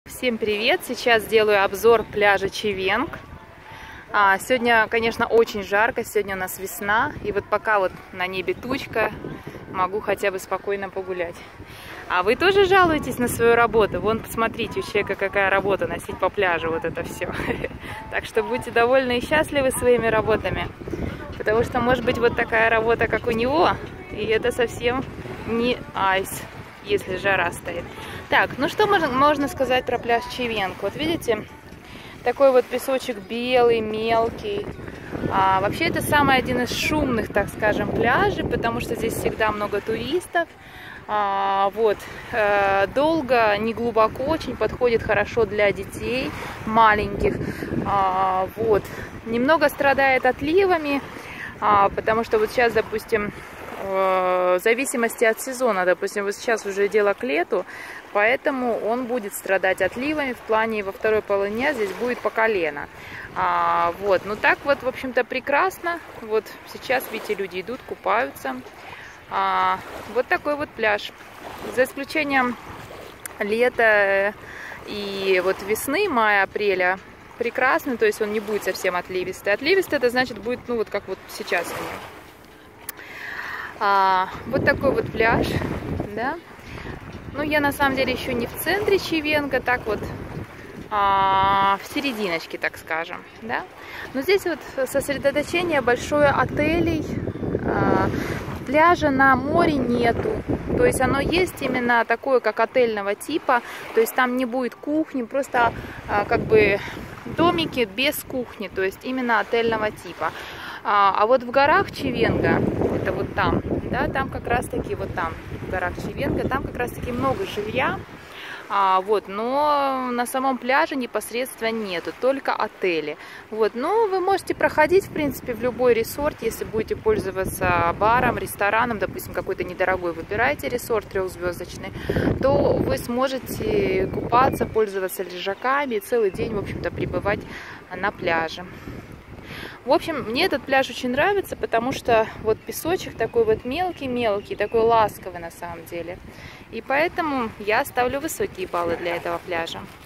Всем привет! Сейчас делаю обзор пляжа Чивенг. Сегодня, конечно, очень жарко, сегодня у нас весна, и вот пока вот на небе тучка, могу хотя бы спокойно погулять. А вы тоже жалуетесь на свою работу? Вон, посмотрите, у человека какая работа, носить по пляжу вот это все. Так что будьте довольны и счастливы своими работами, потому что может быть вот такая работа, как у него, и это совсем не айс, если жара стоит. Так, ну что можно сказать про пляж Чивенг? Вот видите, такой вот песочек белый, мелкий. Вообще это самый один из шумных, так скажем, пляжей, потому что здесь всегда много туристов. Долго, не глубоко, очень подходит хорошо для детей маленьких. Немного страдает отливами, потому что вот сейчас, допустим, в зависимости от сезона, допустим, вот сейчас уже дело к лету, поэтому он будет страдать отливами, в плане во второй половине дня здесь будет по колено. Ну так вот, в общем-то, прекрасно. Вот сейчас, видите, люди идут, купаются. Вот такой вот пляж. За исключением лета и вот весны, мая, апреля, прекрасный, то есть он не будет совсем отливистый. Отливистый это значит будет, ну вот как вот сейчас у него. Вот такой вот пляж, да. Ну, я на самом деле еще не в центре Чивенга, так вот в серединочке, так скажем, да. Но здесь вот сосредоточение большое отелей, пляжа на море нету, то есть оно есть именно такое, как отельного типа, то есть там не будет кухни, просто как бы домики без кухни, то есть именно отельного типа. А вот в горах Чивенга, это вот там, да, там как раз таки вот там, в горах Чивенга, там как раз таки много жилья, но на самом пляже непосредственно нету, только отели. Но вы можете проходить, в принципе, в любой резорт, если будете пользоваться баром, рестораном, допустим, какой-то недорогой выбираете резорт трехзвездочный, то вы сможете купаться, пользоваться лежаками и целый день, в общем-то, пребывать на пляже. В общем, мне этот пляж очень нравится, потому что вот песочек такой вот мелкий-мелкий, такой ласковый на самом деле. И поэтому я ставлю высокие баллы для этого пляжа.